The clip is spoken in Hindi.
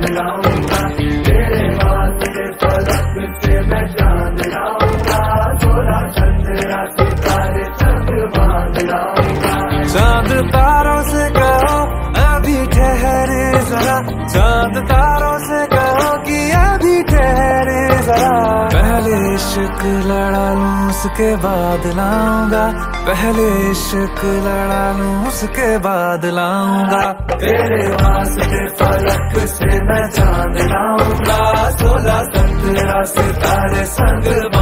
लाऊंगा, तेरे वास्ते फलक से मैं चांद लाऊंगा, 16 चंद्रा सितारे संग बांध लाऊंगा। चांद तारों से कहो अभी ठहरे जरा, चांद तारों से कहो कि अभी ठहरे जरा। पहले इश्क लड़ा लूं उसके बाद लाऊंगा, पहले इश्क लड़ा लूं उसके बाद लाऊंगा। तेरे वास्ते फलक से मैं चांद लाऊंगा, 16 चंद्रा सितारे संग